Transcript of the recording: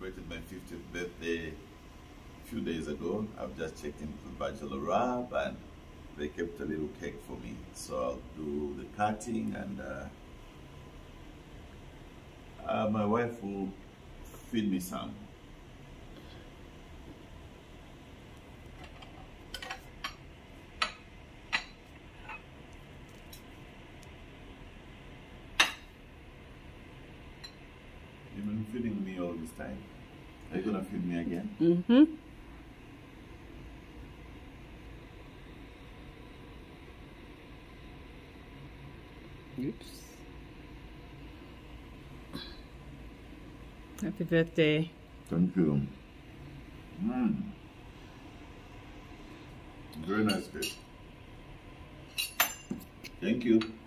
celebrated my 50th birthday a few days ago. I've just checked into the bachelor wrap and they kept a little cake for me. So I'll do the cutting and my wife will feed me some. You've been feeding me all this time. Are you gonna feed me again? Mm-hmm. Oops. Happy birthday. Thank you. Very nice cake. Thank you.